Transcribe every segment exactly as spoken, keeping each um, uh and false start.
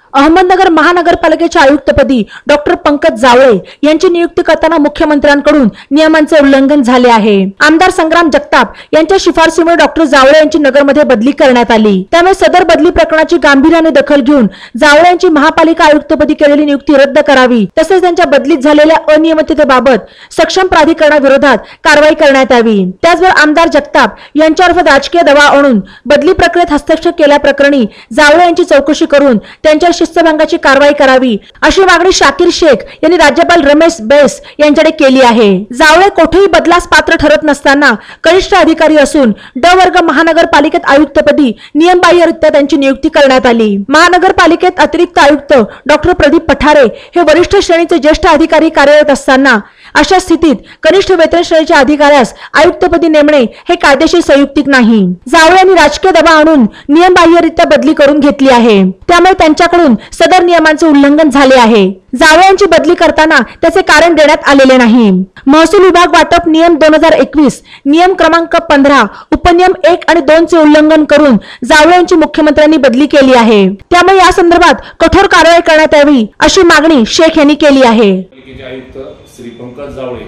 अहमदनगर महानगरपालिकेच्या आयुक्तपदी डॉक्टर पंकज जावळे यांची नियुक्ती करताना मुख्यमंत्र्यांकडून नियमांचे उल्लंघन झाले आहे। आमदार संग्राम जगताप यांच्या शिफारसीमुळे डॉक्टर जावळे यांची नगरमध्ये बदली करण्यात आली। त्यामुळे सदर बदली प्रकरणाची गांभीर्याने दखल घेऊन जावळे यांची महापालिका आयुक्तपदी केलेली नियुक्ती रद्द करावी, तसेच त्यांच्या बदलीत झालेल्या अनियमिततेबाबत सक्षम प्राधिकरणाविरोधात कारवाई करण्यात यावी। त्याचबरोबर आमदार जगताप यांच्यावर राजकीय दबाव आणून बदली प्रक्रियेत हस्तक्षेप केल्याप्रकरणी जावळे यांची चौकशी करून त्यांच्या शिस्तभंगाची कारवाई करावी, अशी मागणी शाकीर शेख यांनी राज्यपाल रमेश बैस यांच्याकडे केली आहे। जावळे कोठेही बदलास पात्र ठरत नसताना कनिष्ठ अधिकारी असून ड वर्ग महानगरपालिकेत आयुक्तपदी नियमबाह्यरित्या त्यांची नियुक्ती करण्यात आली। महानगरपालिकेत अतिरिक्त आयुक्त डॉक्टर प्रदीप पठारे हे वरिष्ठ श्रेणीचे ज्येष्ठ अधिकारी कार्यरत असताना अशा स्थितीत कनिष्ठ वेतन श्रेणीच्या अधिकाऱ्यास आयुक्तपदी नेमणे हे कायदेशीर संयुक्तिक नाही। जावळे यांनी राजकीय दबाव आणून नियमबाह्यरित्या बदली करून घेतली आहे, त्यामुळे त्यांच्याकडून सदर नियमांचे उल्लंघन झाले आहे। जावळे यांची बदली करताना त्याचे कारण देण्यात आलेले नाही। महसूल विभाग वाटप नियम दोन हजार एकवीस नियम क्रमांक पंधरा उपनियम एक आणि दोन चे उल्लंघन करून जावळे यांची मुख्यमंत्र्यांनी बदली केली आहे। त्यामुळे या संदर्भात कठोर कारवाई करण्यात यावी, अशी मागणी शेख यांनी केली आहे। आयुक्त श्री पंकज जावळे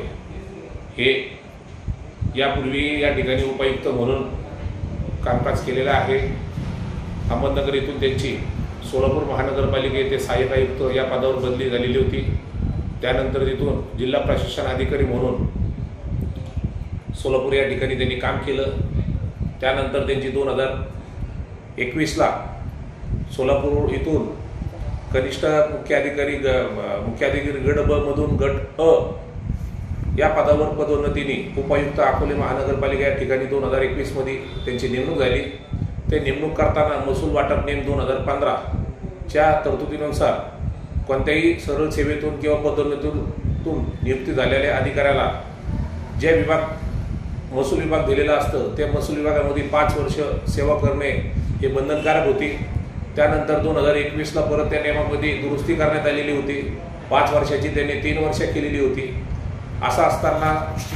हे यापूर्वी या ठिकाणी उपायुक्त म्हणून कामकाज केलेले आहे। अहमदनगर येथून त्यांची सोलापूर महानगरपालिका येथे सहाय्यक आयुक्त या पदावर बदली झालेली होती। त्यानंतर तिथून जिल्हा प्रशासन अधिकारी म्हणून सोलापूर या ठिकाणी त्यांनी काम केलं। त्यानंतर त्यांची दोन हजार एकवीसला सोलापूर येथून कनिष्ठ मुख्य अधिकारी मुख्य अधिकारी गट ब मधून गट अ या पदावर पदोन्नतीने उपायुक्त अकोले महानगरपालिका या ठिकाणी दोन हजार एकवीस मध्ये त्यांची नेमणूक झाली। ते नेमणूक करताना महसूल वाटप नियम दोन हजार पंधरा च्या तरतुदीनुसार कोणत्याही सरळ सेवेतून किंवा पदोन्नतीतून नियुक्ती झालेल्या अधिकाऱ्याला जे विभाग महसूल विभाग दिलेला असतं त्या महसूल विभागामध्ये पाच वर्ष सेवा करणे हे बंधनकारक होते। त्यानंतर दोन हजार एकवीसला परत त्या नियमामध्ये दुरुस्ती करण्यात आलेली होती। पाच वर्षाची त्यांनी तीन वर्ष केलेली होती। असं असताना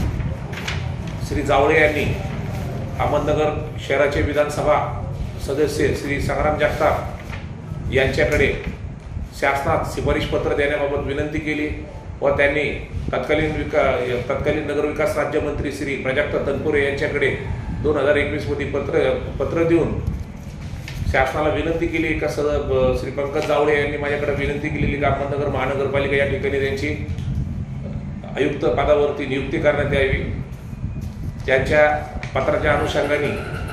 श्री जावळे यांनी अहमदनगर शहराचे विधानसभा सदस्य श्री संग्राम जगताप यांच्याकडे शासनात शिफारस पत्र देण्याबाबत विनंती केली व त्यांनी तत्कालीन विका तत्कालीन नगरविकास राज्यमंत्री श्री प्राजक्त तनपुरे यांच्याकडे दोन हजार एकवीस मध्ये पत्र पत्र देऊन शासनाला विनंती केली का सर श्री पंकज जावळे यांनी माझ्याकडे विनंती केलेली का अहमदनगर महानगरपालिका या ठिकाणी त्यांची आयुक्त पदावरती नियुक्ती करण्यात यावी। त्यांच्या पत्राच्या अनुषंगाने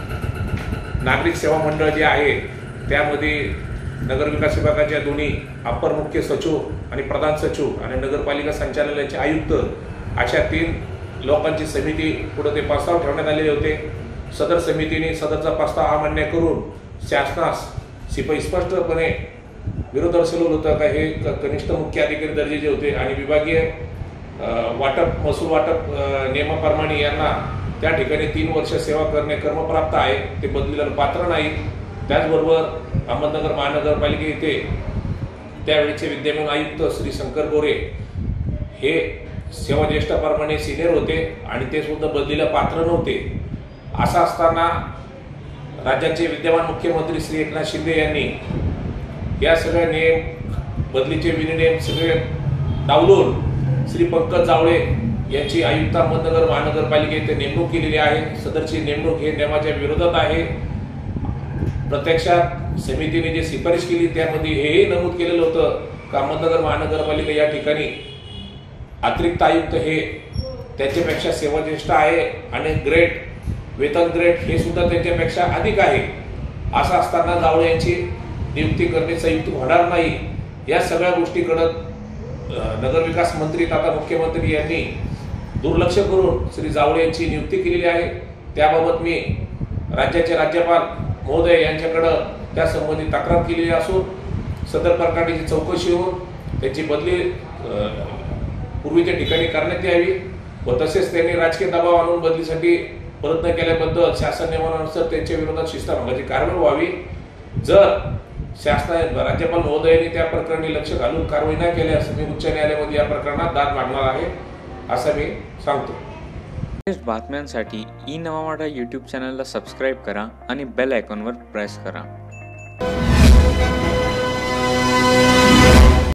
नागरिक सेवा मंडळ जे आहे त्यामध्ये नगरविकास विभागाच्या दोन्ही अपर मुख्य सचिव आणि प्रधान सचिव आणि नगरपालिका संचालनालयाचे आयुक्त अशा तीन लोकांची समिती पुढे ते प्रस्ताव ठेवण्यात आलेले होते। सदर समितीने सदरचा प्रस्ताव अमान्य करून शासनास शिफाई स्पष्टपणे विरोध दर्शवलं होतं का हे कनिष्ठ मुख्य अधिकारी दर्जाचे होते आणि विभागीय वाटप महसूल वाटप नियमाप्रमाणे यांना त्या ठिकाणी तीन वर्ष सेवा करणे कर्मप्राप्त आहे, ते बदलीला पात्र नाही। त्याचबरोबर अहमदनगर महानगरपालिके येथे त्यावेळेचे विद्यमान आयुक्त श्री शंकर गोरे हे सेवा ज्येष्ठाप्रमाणे सिनियर होते आणि ते सुद्धा बदलीला पात्र नव्हते। असं असताना राज्याचे विद्यमान मुख्यमंत्री श्री एकनाथ शिंदे यांनी या सगळ्या नियम बदलीचे विनियम सगळे डावलून श्री पंकज जावळे यांची आयुक्त अहमदनगर महानगरपालिकेत नेमणूक केलेली आहे। सदरची नेमणूक हे नियमाच्या विरोधात आहे। प्रत्यक्षात समितीने जे शिफारस केली त्यामध्ये हेही नमूद केलेलं होतं की अहमदनगर महानगरपालिका या ठिकाणी अतिरिक्त आयुक्त हे त्याच्यापेक्षा सेवा ज्येष्ठ आहे आणि ग्रेड वेतन ग्रेड हे सुद्धा त्यांच्यापेक्षा अधिक आहे। असं असताना जावळे यांची नियुक्ती करणे संयुक्त होणार नाही। या सगळ्या गोष्टीकडे नगरविकास मंत्री तथा मुख्यमंत्री यांनी दुर्लक्ष करून श्री जावळे यांची नियुक्ती केलेली आहे। त्याबाबत मी राज्याचे राज्यपाल महोदय यांच्याकडे त्या संबंधी तक्रार केलेली असून सदर प्रकारची चौकशी होऊन त्याची बदली पूर्वीच्या ठिकाणी करण्यात यावी व तसेच त्यांनी राजकीय दबाव आणून बदलीसाठी प्रयत्न केल्याबद्दल शासन नियमानुसार त्यांच्या विरोधात शिस्तभंगाची कारवाई व्हावी। जर शासन राज्यपाल महोदयांनी त्या प्रकरणी लक्ष घालून कारवाई न केल्यास मी उच्च न्यायालयामध्ये या प्रकरणात दाद मागणार आहे असं मी सांगतो। बातम्यांसाठी ई नवा मराठा यूट्यूब चॅनलला सबस्क्राईब करा आणि बेल आयकॉनवर प्रेस करा।